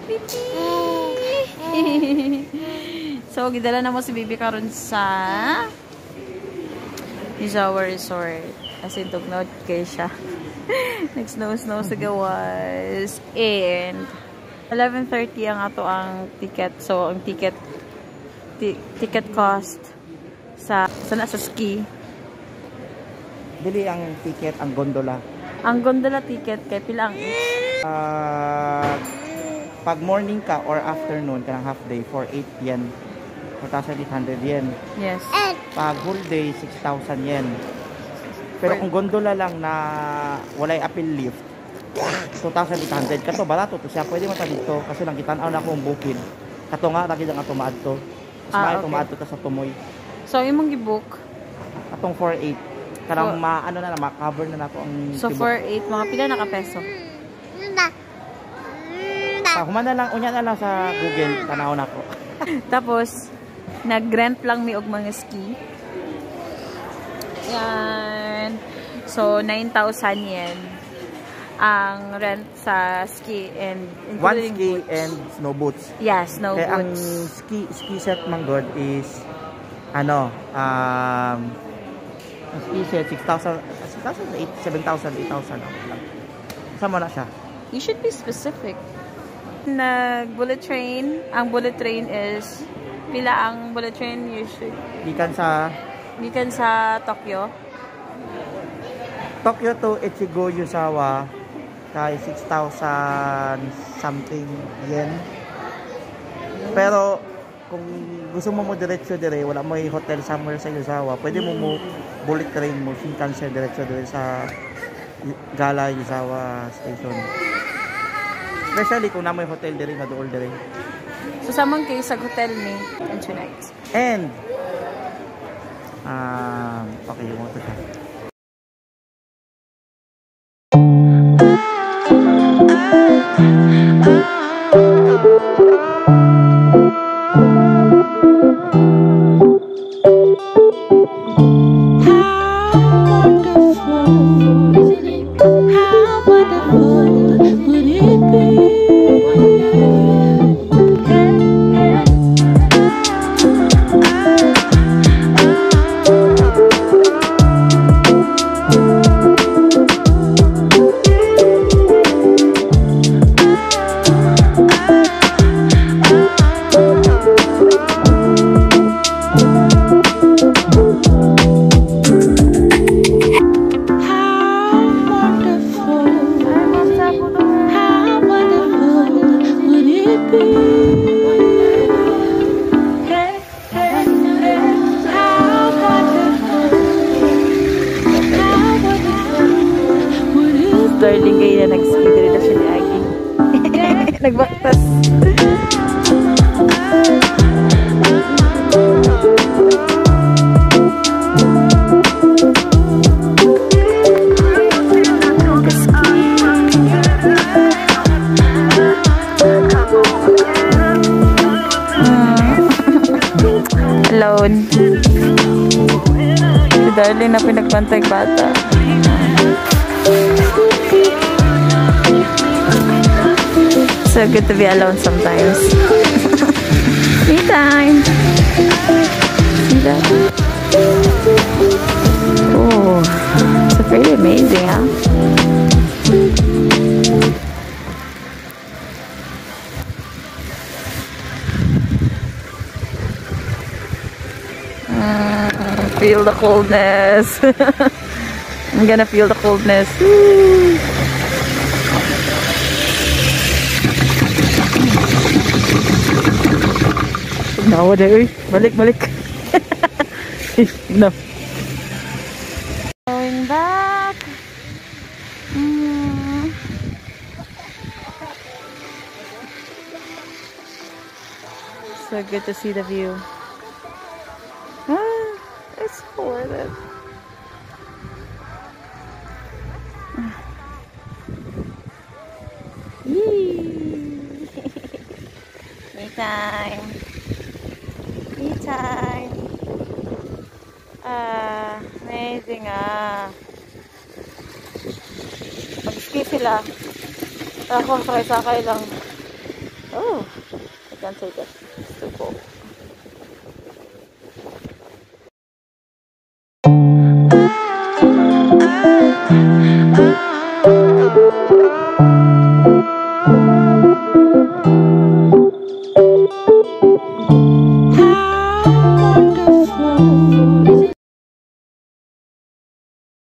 So, gidala na mo si Bibi karon sa Yuzawa Resort. As in, tugnaw kay siya. Nag-snow sa gawas. And 11:30 ang ato ang ticket. So, ang ticket cost sa ski. Dili ang ticket, ang gondola. Ang gondola ticket kay pila ang pag morning ka or afternoon kanang half day for 8 yen. 4,800 yen. Yes. Pag whole day 6,000 yen. Pero kung gondola lang na walay appeal lift 2,800 kato barato to siya. Pwede mo ta dito kasi lang kitan-aw na akong bukid. Kato nga lagi ang ato maadto. Mas maadto ta sa Tumoy. So imong gi-book atong 4,800. Karang ano na ma-cover na nato ang so 4,800 mga pila na ka peso. Humana lang unya na lang sa Google tanaw na ko. Tapos nag-rent lang mi og mga ski. Yan. So 9,000 yen ang rent sa ski and one ski boots. And snow boots. Yeah, snow kaya boots. Ang ski set man god is ano ang ski set 6,000 7,000 8,000 lang. Sama na siya. You should be specific. Nag-bullet train. Ang bullet train is pila ang bullet train usually? Gikan sa Tokyo. Tokyo to Echigo Yuzawa kay 6,000 something yen. Pero kung gusto mo diretso dire, wala mo hotel somewhere sa Yuzawa, pwede mo bullet train mo Shinkansen diretso dire sa Gala Yuzawa Station. Especially kung namoy hotel dire nga dool dire. So samang kay sa hotel ni and tonight. And okay mo to. Darling kayo na nag-ski din na siya ni Aggie. Nagbaktas. Alone. Si Darling na pinagpantay bata. So good to be alone sometimes. Me time. See that? Oh, it's pretty amazing, huh? Feel the coldness. I'm gonna feel the coldness. Woo. Nawa na balik. No. Going back. So good to see the view. It's worth it. Me time. Me time. Amazing Mag-ski sila. Ako sakay-sakay lang. Oh, I can't take it. It's too cold.